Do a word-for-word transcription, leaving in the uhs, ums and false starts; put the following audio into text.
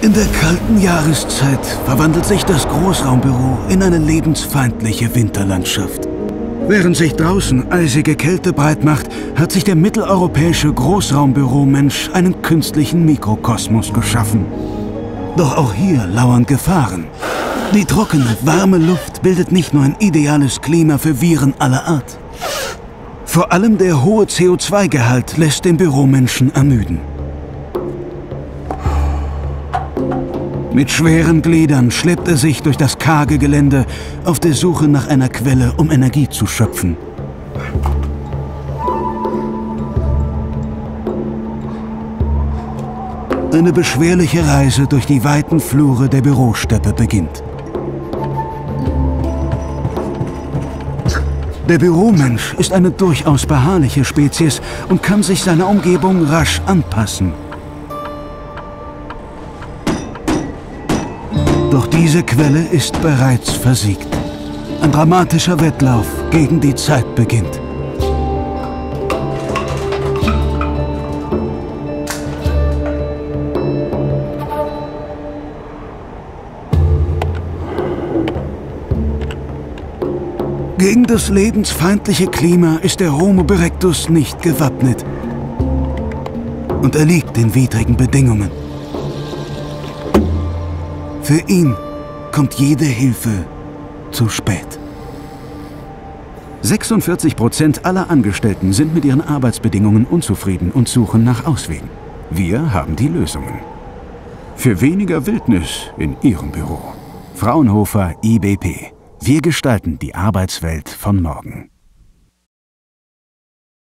In der kalten Jahreszeit verwandelt sich das Großraumbüro in eine lebensfeindliche Winterlandschaft. Während sich draußen eisige Kälte breitmacht, hat sich der mitteleuropäische Großraumbüromensch einen künstlichen Mikrokosmos geschaffen. Doch auch hier lauern Gefahren. Die trockene, warme Luft bildet nicht nur ein ideales Klima für Viren aller Art. Vor allem der hohe C O zwei Gehalt lässt den Büromenschen ermüden. Mit schweren Gliedern schleppt er sich durch das karge Gelände auf der Suche nach einer Quelle, um Energie zu schöpfen. Eine beschwerliche Reise durch die weiten Flure der Bürosteppe beginnt. Der Büromensch ist eine durchaus beharrliche Spezies und kann sich seiner Umgebung rasch anpassen. Doch diese Quelle ist bereits versiegt. Ein dramatischer Wettlauf gegen die Zeit beginnt. Gegen das lebensfeindliche Klima ist der Homo erectus nicht gewappnet und erliegt den widrigen Bedingungen. Für ihn kommt jede Hilfe zu spät. sechsundvierzig Prozent aller Angestellten sind mit ihren Arbeitsbedingungen unzufrieden und suchen nach Auswegen. Wir haben die Lösungen. Für weniger Wildnis in Ihrem Büro. Fraunhofer I B P. Wir gestalten die Arbeitswelt von morgen.